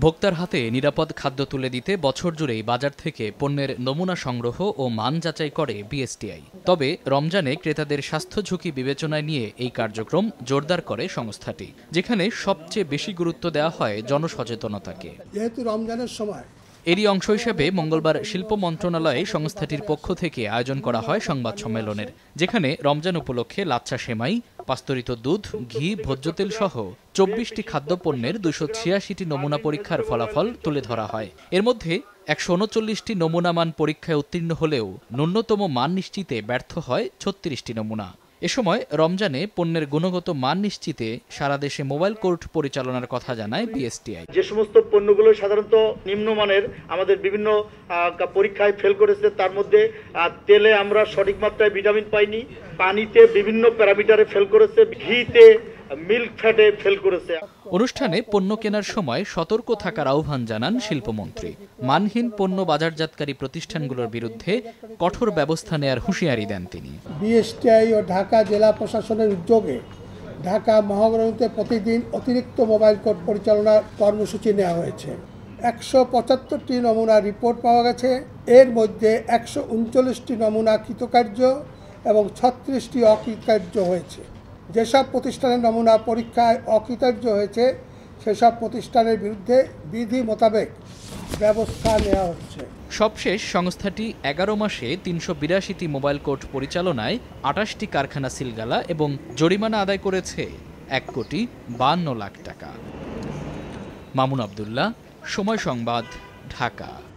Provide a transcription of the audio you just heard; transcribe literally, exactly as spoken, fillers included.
ভোক্তার হাতে নিরাপদ খাদ্য তুলে দিতে বছর জুড়েই বাজার থেকে পণ্যের নমুনা সংগ্রহ ও মান যাচাই করে বিএসটিআই। তবে রমজানে ক্রেতাদের স্বাস্থ্য ঝুঁকি বিবেচনায় নিয়ে এই কার্যক্রম জোরদার করে সংস্থাটি, যেখানে সবচেয়ে বেশি গুরুত্ব দেওয়া হয় জনসচেতনতাকে। যেহেতু রমজানের সময় এরই অংশ হিসেবে মঙ্গলবার শিল্প মন্ত্রণালয়ে সংস্থাটির পক্ষ থেকে আয়োজন করা হয় সংবাদ সম্মেলনের, যেখানে রমজান উপলক্ষে লাচ্ছা সেমাই, পাস্তরিত দুধ, ঘি, ভোজ্য তেল সহ চব্বিশটি খাদ্যপণ্যের দুশো ছিয়াশিটি নমুনা পরীক্ষার ফলাফল তুলে ধরা হয়। এর মধ্যে একশো উনচল্লিশটি নমুনা মান পরীক্ষায় উত্তীর্ণ হলেও ন্যূনতম মান নিশ্চিতে ব্যর্থ হয় ছত্রিশটি নমুনা। এ সময় রমজানে পণ্যের গুণগত মান নিশ্চিতে সারা দেশে মোবাইল কোর্ট পরিচালনার কথা জানায় বিএসটিআই। যে সমস্ত পণ্যগুলো সাধারণত নিম্নমানের আমাদের বিভিন্ন পরীক্ষায় ফেল করেছে, তার মধ্যে তেলে আমরা সঠিক মাত্রায় ভিটামিন পাইনি, পানিতে বিভিন্ন প্যারামিটারে ফেল করেছে, ঘিতে মিল্ক ফ্যাটে ফেল করেছে। অনুষ্ঠানে পণ্য কেনার সময় সতর্ক থাকার আহ্বান জানান শিল্পমন্ত্রী। মানহীন পণ্য বাজারজাতকারী প্রতিষ্ঠানগুলোর বিরুদ্ধে কঠোর ব্যবস্থা নেয়ার হুঁশিয়ারি দেন তিনি। বিএসটিআই ও ঢাকা জেলা প্রশাসনের উদ্যোগে ঢাকা মহানগরীতে প্রতিদিন অতিরিক্ত মোবাইল কোর্ট পরিচালনার কর্মসূচি নেওয়া হয়েছে। একশো পঁচাত্তরটি নমুনা রিপোর্ট পাওয়া গেছে। এর মধ্যে একশো উনচল্লিশটি নমুনা কৃতকার্য এবং ছত্রিশটি অকৃতকার্য হয়েছে। যেসব প্রতিষ্ঠানের নমুনা পরীক্ষায় অকৃতকার্য হয়েছে সেসব প্রতিষ্ঠানের বিরুদ্ধে বিধি মোতাবেক ব্যবস্থা নেওয়া হচ্ছে। সবশেষ সংস্থাটি এগারো মাসে তিনশো বিরাশিটি মোবাইল কোর্ট পরিচালনায় আটাশটি কারখানা সিলগালা এবং জরিমানা আদায় করেছে এক কোটি বান্ন লাখ টাকা। মামুন আবদুল্লাহ, সময় সংবাদ, ঢাকা।